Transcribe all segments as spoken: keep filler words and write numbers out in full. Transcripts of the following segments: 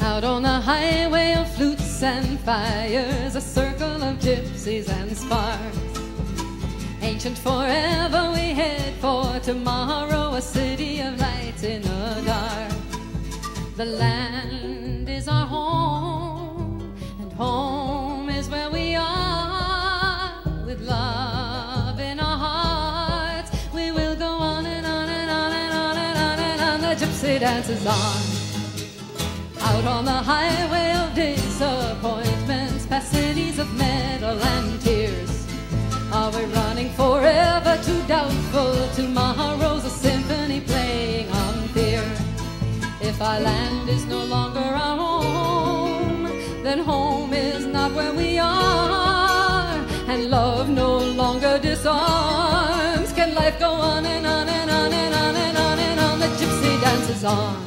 Out on the highway of flutes and fires, a circle of gypsies and sparks. Ancient forever we head for tomorrow, a city of lights in the dark. The land is our home, and home is where we are. With love in our hearts, we will go on and on and on and on and on and on. The gypsy dance is on. Out on the highway of disappointments, past cities of metal and tears. Are we running forever to doubtful tomorrows, a symphony playing on fear? If our land is no longer our home, then home is not where we are. And love no longer disarms. Can life go on and on and on and on and on and on? The gypsy dance is on.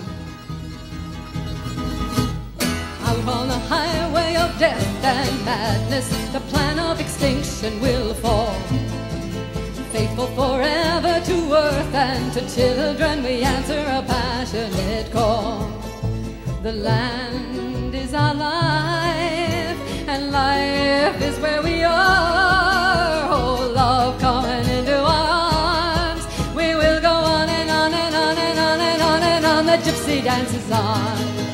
Out on the highway of death and madness, the plan of extinction will fall. Faithful forever to earth and to children, we answer a passionate call. The land is our life, and life is where we are. Oh, love coming into our arms, we will go on and on and on and on and on and on. The gypsy dance is on.